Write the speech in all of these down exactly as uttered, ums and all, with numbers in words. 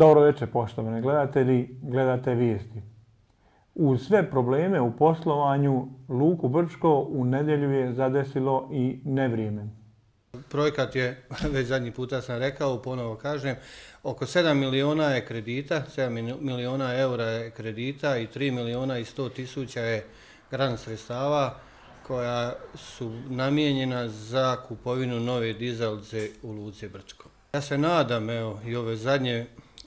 Dobro večer, poštovani gledatelji, gledate vijesti. Uz sve probleme u poslovanju, Luku Brčko u nedjelju je zadesilo i nevrijeme. Projekat je, već zadnji puta sam rekao, ponovo kažem, oko sedam miliona je kredita, sedam miliona eura je kredita i tri miliona i sto tisuća je grant sredstava koja su namijenjena za kupovinu nove dizalice u Luci Brčko. Ja se nadam, evo, i ove zadnje,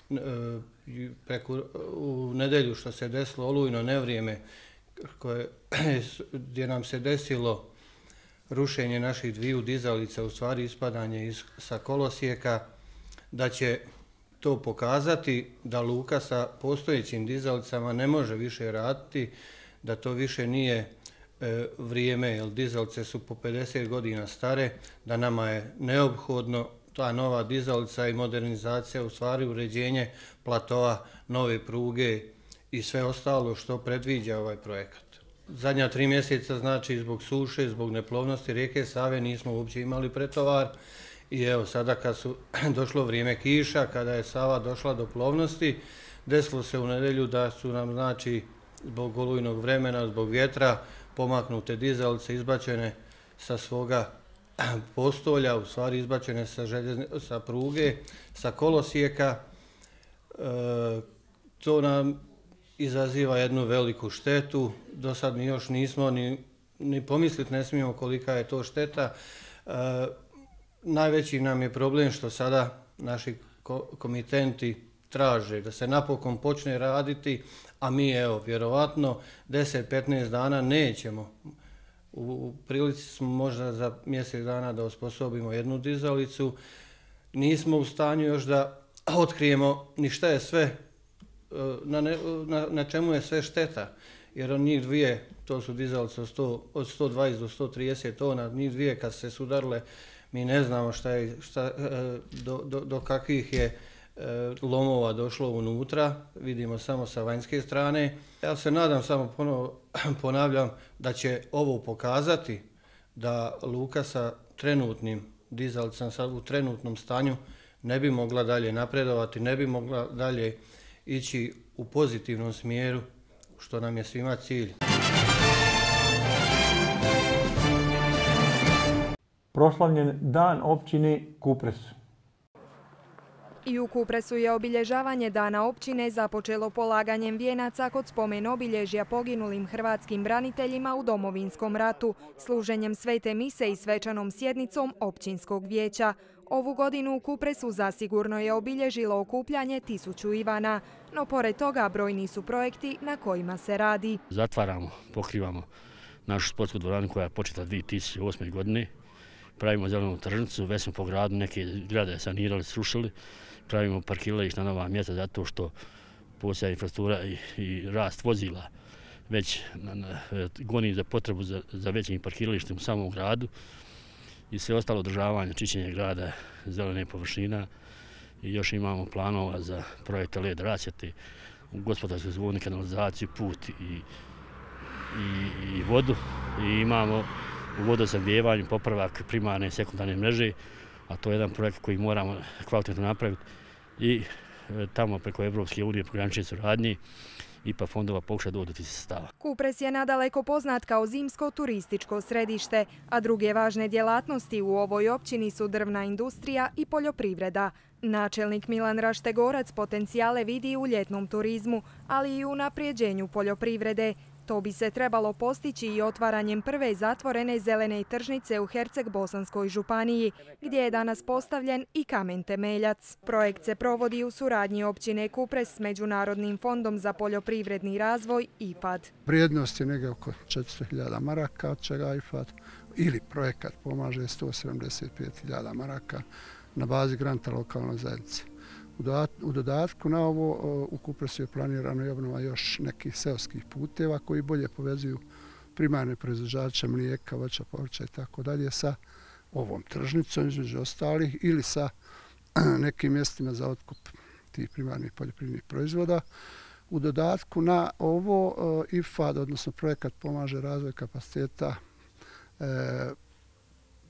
preko, u nedjelju što se desilo olujno nevrijeme, koje, gdje nam se desilo rušenje naših dviju dizalica, u stvari ispadanje iz, sa kolosijeka, da će to pokazati da luka sa postojećim dizalicama ne može više raditi, da to više nije e, vrijeme, jer dizalice su po pedeset godina stare, da nama je neophodno ta nova dizalica i modernizacija, u stvari uređenje platoa, nove pruge i sve ostalo što predviđa ovaj projekat. Zadnja tri mjeseca, znači zbog suše, zbog neplovnosti rijeke Save nismo uopće imali pretovar i evo sada kad su došlo vrijeme kiša, kada je Sava došla do plovnosti, desilo se u nedjelju da su nam, znači, zbog olujnog vremena, zbog vjetra, pomaknute dizalice izbačene sa svoga postolja, u stvari izbačene sa, željezne, sa pruge, sa kolosijeka. E, to nam izaziva jednu veliku štetu. Do sad mi još nismo ni, ni pomisliti ne smijemo kolika je to šteta. E, najveći nam je problem što sada naši komitenti traže da se napokon počne raditi, a mi, evo, vjerovatno deset do petnaest dana nećemo. U prilici smo možda za mjesec dana da osposobimo jednu dizalicu. Nismo u stanju još da otkrijemo ni šta je sve, na, ne, na, na čemu je sve šteta. Jer od njih dvije, to su dizalice od, sto, od sto dvadeset do sto trideset tona, njih dvije kad se sudarile, mi ne znamo šta je, šta, do, do, do kakvih je lomova došlo unutra, vidimo samo sa vanjske strane. Ja se nadam, samo ponovo ponavljam, da će ovo pokazati da luka sa trenutnim dizalicama, sad u trenutnom stanju, ne bi mogla dalje napredovati, ne bi mogla dalje ići u pozitivnom smjeru, što nam je svima cilj. Proslavljen dan općine Kupres. I u Kupresu je obilježavanje dana općine započelo polaganjem vijenaca kod spomen obilježja poginulim hrvatskim braniteljima u Domovinskom ratu, služenjem svete mise i svečanom sjednicom općinskog vijeća. Ovu godinu u Kupresu zasigurno je obilježilo okupljanje tisuću Ivana, no pored toga brojni su projekti na kojima se radi. Zatvaramo, pokrivamo našu sportsku dvoranu koja je početa dvije tisuće osme. godine. Pravimo zelenu tržnicu, već smo po gradu neke zgrade sanirali, srušili. Pravimo parkirališta na nova mjesta zato što postoji infrastruktura i, i rast vozila već na, na, goni za potrebu za, za većim parkiralištem u samom gradu i sve ostalo održavanje, čišćenje grada, zelene površina i još imamo planova za projekte led rasvjete, gospodarsku zonu, kanalizaciju, put i, i, i vodu i imamo u vodosnabdijevanju popravak primarne i sekundarne mreže, a to je jedan projekt koji moramo kvalitetno napraviti i e, tamo preko Evropske unije pogranične suradnje i pa fondova pokušati doći sredstava. Kupres je nadaleko poznat kao zimsko turističko središte, a druge važne djelatnosti u ovoj općini su drvna industrija i poljoprivreda. Načelnik Milan Raštegorac potencijale vidi u ljetnom turizmu, ali i u unaprijeđenju poljoprivrede. To bi se trebalo postići i otvaranjem prve zatvorene zelene tržnice u Herceg-Bosanskoj županiji, gdje je danas postavljen i kamen temeljac. Projekt se provodi u suradnji općine Kupres s Međunarodnim fondom za poljoprivredni razvoj I F A D. Vrijednost je negdje oko četiristo hiljada maraka, od čega I F A D ili projekat pomaže sto sedamdeset pet hiljada maraka na bazi granta lokalnoj zajednici. U dodatku na ovo u Kupresu je planirano i obnova još nekih seoskih puteva koji bolje povezuju primarne proizvođače mlijeka, voća, povrća i tako dalje sa ovom tržnicom između ostalih ili sa nekim mjestima za otkup tih primarnih poljoprivrednih proizvoda. U dodatku na ovo I F A D, odnosno projekat pomaže razvoj kapaciteta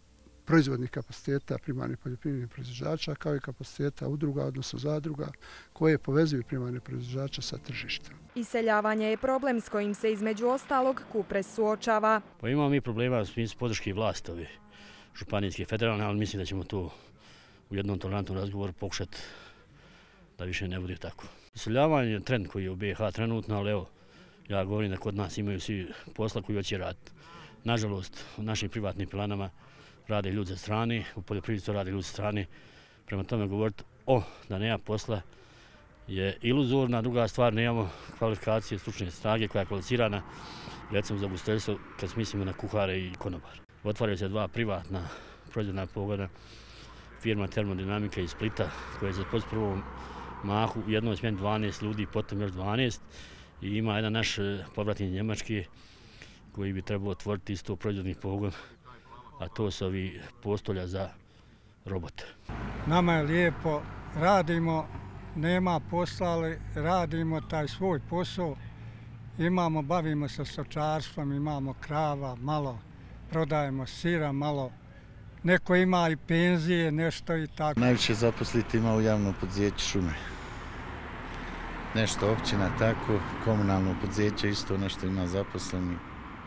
proizvodnih kapaciteta primarnih poljoprivrednih proizvođača kao i kapaciteta udruga, odnosno zadruga, koje povezuju primarne proizvođače sa tržištem. Iseljavanje je problem s kojim se između ostalog Kupres suočava. Pa imamo mi problema u smislu podrške vlasti ove županijske federalne, ali mislim da ćemo to u jednom tolerantnom razgovoru pokušati da više ne bude tako. Iseljavanje je trend koji je u B iH trenutno, ali evo, ja govorim da kod nas imaju svi posla koji hoće raditi. Nažalost, u našim privatnim planama rade ljudi za strane, u poljoprivredi to rade ljudi za strane. Prema tome govoriti o da nema posla je iluzorna. Druga stvar, nemamo kvalifikacije stručne snage koja je kvalificirana, recimo za ugostiteljstvo kad mislimo na kuhare i konobare. Otvaraju se dva privatna proizvodna pogona, firma Termodinamika iz Splita koja je za prvom mahu u jednoj smjeni dvanaest ljudi, potom još dvanaest i ima jedan naš povratnik Njemački koji bi trebao otvoriti isto proizvodni pogon, a to su ovi postolja za robote. Nama je lijepo, radimo, nema posla, ali radimo taj svoj posao. Imamo, bavimo se stočarstvom, imamo krava, malo prodajemo sira, malo. Neko ima i penzije, nešto i tako. Najviše zaposliti ima u javnom poduzeću šume. Nešto općina tako, komunalno poduzeće isto nešto ima zaposleni.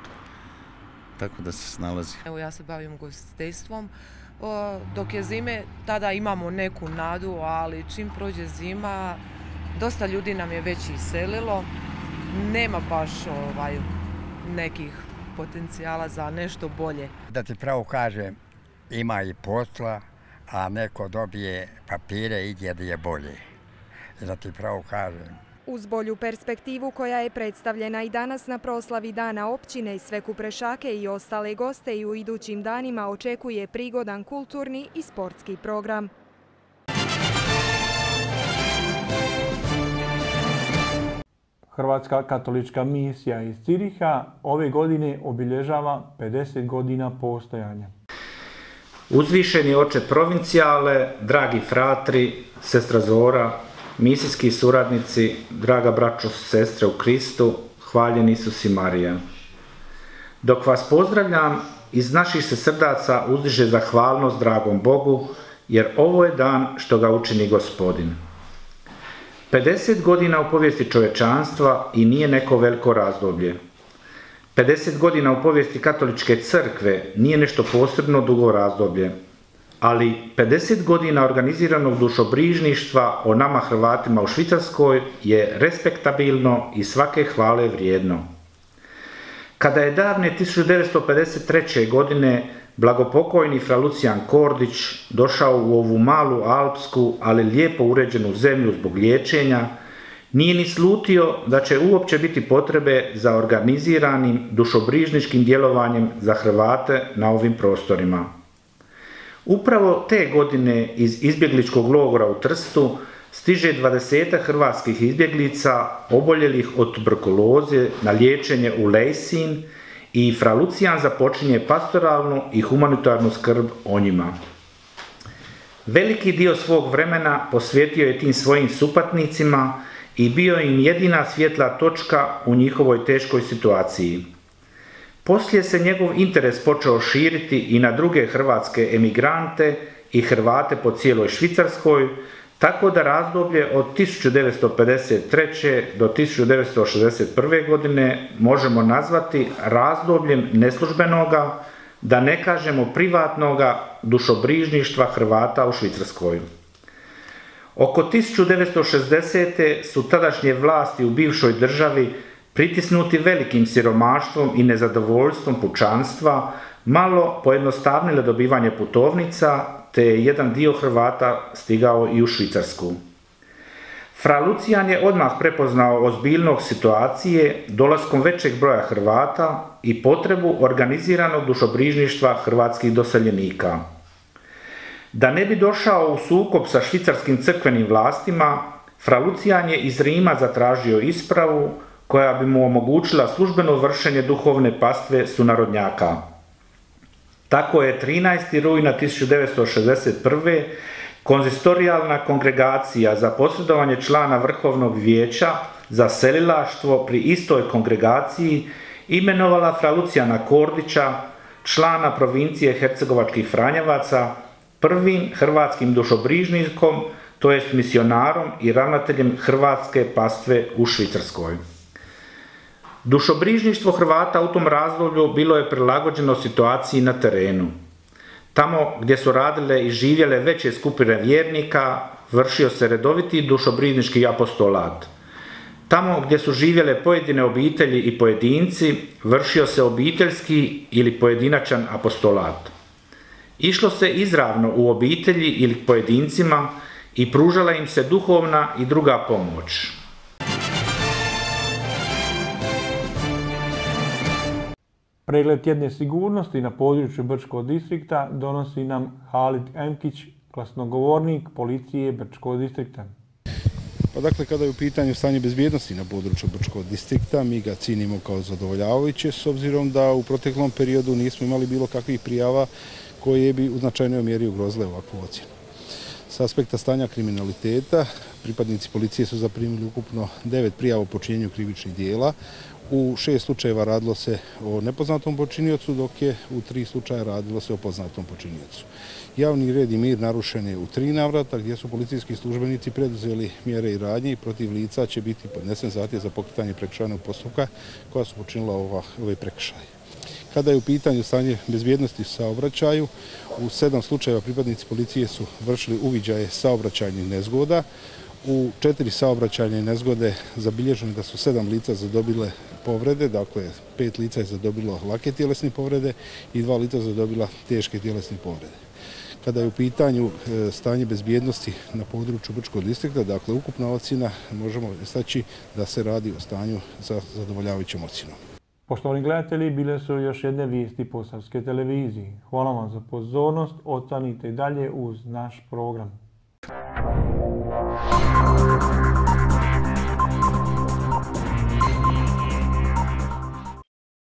Tako da se snalazi. Evo ja se bavim ugostiteljstvom. Dok je zime, tada imamo neku nadu, ali čim prođe zima, dosta ljudi nam je već iselilo. Nema baš ovaj, nekih potencijala za nešto bolje. Da ti pravo kažem, ima i posla, a neko dobije papire i ide da je bolje. Da ti pravo kažem. Uz bolju perspektivu koja je predstavljena i danas na proslavi Dana općine i sve Kuprešake i ostale goste i u idućim danima očekuje prigodan kulturni i sportski program. Hrvatska katolička misija iz Ciriha ove godine obilježava pedeset godina postojanja. Uzvišeni oče provincijale, dragi fratri, sestra Zora, misijski suradnici, draga braćo i sestre u Kristu, hvaljen Isus i Marija. Dok vas pozdravljam, iz naših se srdaca uzdiže zahvalnost dragom Bogu, jer ovo je dan što ga učini Gospodin. pedeset godina u povijesti čovječanstva i nije neko veliko razdoblje. pedeset godina u povijesti katoličke crkve nije nešto posebno dugo razdoblje, ali pedeset godina organiziranog dušobrižništva o nama Hrvatima u Švicarskoj je respektabilno i svake hvale vrijedno. Kada je davne tisuću devetsto pedeset treće. godine blagopokojni fra Lucijan Kordić došao u ovu malu alpsku, ali lijepo uređenu zemlju zbog liječenja, nije ni slutio da će uopće biti potrebe za organiziranim dušobrižničkim djelovanjem za Hrvate na ovim prostorima. Upravo te godine iz izbjegličkog logora u Trstu stiže dvadesetak hrvatskih izbjeglica oboljelih od tuberkuloze na liječenje u Lejsin i fra Lucijan započinje pastoralnu i humanitarnu skrb o njima. Veliki dio svog vremena posvetio je tim svojim supatnicima i bio im jedina svjetla točka u njihovoj teškoj situaciji. Poslije se njegov interes počeo širiti i na druge hrvatske emigrante i Hrvate po cijeloj Švicarskoj, tako da razdoblje od tisuću devetsto pedeset treće. do tisuću devetsto šezdeset prve. godine možemo nazvati razdobljem neslužbenoga, da ne kažemo privatnoga dušobrižništva Hrvata u Švicarskoj. Oko tisuću devetsto šezdesete. su tadašnje vlasti u bivšoj državi pritisnuti velikim siromaštvom i nezadovoljstvom pučanstva, malo pojednostavnile dobivanje putovnica, te je jedan dio Hrvata stigao i u Švicarsku. Fra Lucijan je odmah prepoznao ozbiljnost situacije dolaskom većeg broja Hrvata i potrebu organiziranog dušobrižništva hrvatskih doseljenika. Da ne bi došao u sukob sa švicarskim crkvenim vlastima, fra Lucijan je iz Rima zatražio ispravu koja bi mu omogućila službeno vršenje duhovne pastve sunarodnjaka. Tako je trinaestog rujna tisuću devetsto šezdeset prve. konzistorijalna kongregacija za posredovanje člana Vrhovnog vijeća za selilaštvo pri istoj kongregaciji imenovala fra Lucijana Kordića, člana provincije Hercegovačkih Franjevaca, prvim hrvatskim dušobrižnikom, to jest misionarom i ravnateljem Hrvatske pastve u Švicarskoj. Dušobrižništvo Hrvata u tom razdoblju bilo je prilagođeno situaciji na terenu. Tamo gdje su radile i živjele veće skupine vjernika, vršio se redoviti dušobrižnički apostolat. Tamo gdje su živjele pojedine obitelji i pojedinci, vršio se obiteljski ili pojedinačan apostolat. Išlo se izravno u obitelji ili pojedincima i pružala im se duhovna i druga pomoć. Pregled tjedne sigurnosti na području Brčkog distrikta donosi nam Halid Emkić, glasnogovornik policije Brčkog distrikta. Pa dakle, kada je u pitanju stanje bezbjednosti na području Brčkog distrikta, mi ga cijenimo kao zadovoljavajuće, s obzirom da u proteklom periodu nismo imali bilo kakvih prijava koje bi u značajnoj mjeri ugrozile ovakvu ocjenu. S aspekta stanja kriminaliteta, pripadnici policije su zaprimili ukupno devet prijava o počinjenju krivičnih dijela. U šest slučajeva radilo se o nepoznatom počiniocu, dok je u tri slučaja radilo se o poznatom počiniocu. Javni red i mir narušen je u tri navrata, gdje su policijski službenici preduzeli mjere i radnje i protiv lica će biti podnesen zahtjev za pokretanje prekršajnog postupka koja su počinila ova, ove prekršaje. Kada je u pitanju stanje bezbjednosti u saobraćaju, u sedam slučajeva pripadnici policije su vršili uviđaje saobraćajnih nezgoda. U četiri saobraćajne nezgode zabilježeno da su sedam lica zadobile povrede, dakle pet lica je zadobilo lake tjelesne povrede i dva lica zadobila teške tjelesne povrede. Kada je u pitanju stanje bezbjednosti na području Brčkog distrikta, dakle ukupna ocjena, možemo istaći da se radi o stanju za zadovoljavajućom ocjenom. Poštovani gledatelji, bile su još jedne vijesti Posavske televizije. Hvala vam za pozornost, ostanite dalje uz naš program. Thank you.